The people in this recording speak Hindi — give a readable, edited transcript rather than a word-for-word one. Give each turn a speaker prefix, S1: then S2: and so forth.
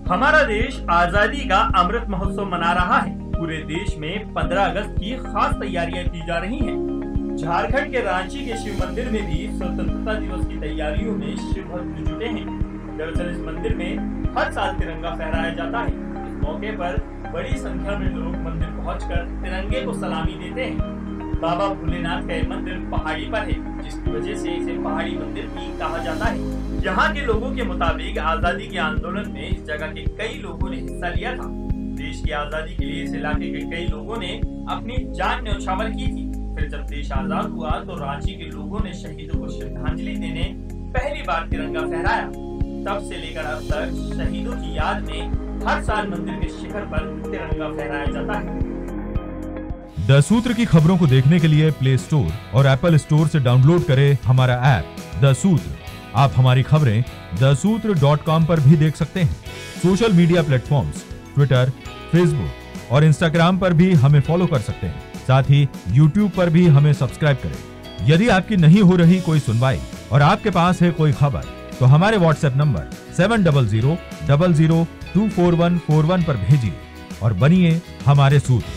S1: हमारा देश आजादी का अमृत महोत्सव मना रहा है। पूरे देश में 15 अगस्त की खास तैयारियां की जा रही हैं। झारखंड के रांची के शिव मंदिर में भी स्वतंत्रता दिवस की तैयारियों में शिव भक्त जुटे हैं। दरअसल इस मंदिर में हर साल तिरंगा फहराया जाता है। इस मौके पर बड़ी संख्या में लोग मंदिर पहुंचकर तिरंगे को सलामी देते हैं। बाबा भोलेनाथ का यह मंदिर पहाड़ी पर है, जिसकी वजह से इसे पहाड़ी मंदिर भी कहा जाता है। यहाँ के लोगों के मुताबिक आजादी के आंदोलन में इस जगह के कई लोगों ने हिस्सा लिया था। देश की आजादी के लिए इस इलाके के कई लोगों ने अपनी जान न्यौछावर की थी। फिर जब देश आजाद हुआ तो रांची के लोगों ने शहीदों को श्रद्धांजलि देने पहली बार तिरंगा फहराया। तब से लेकर अब तक शहीदों की याद में हर साल मंदिर के शिखर पर तिरंगा फहराया जाता है।
S2: द सूत्र की खबरों को देखने के लिए प्ले स्टोर और एप्पल स्टोर से डाउनलोड करें हमारा ऐप द सूत्र। आप हमारी खबरें thesutra.com पर भी देख सकते हैं। Social media platforms Twitter, Facebook और इंस्टाग्राम पर भी हमें फॉलो कर सकते हैं। साथ ही यूट्यूब पर भी हमें सब्सक्राइब करें। यदि आपकी नहीं हो रही कोई सुनवाई और आपके पास है कोई खबर, तो हमारे व्हाट्सएप नंबर 70000024141 पर भेजिए और बनिए हमारे सूत्र।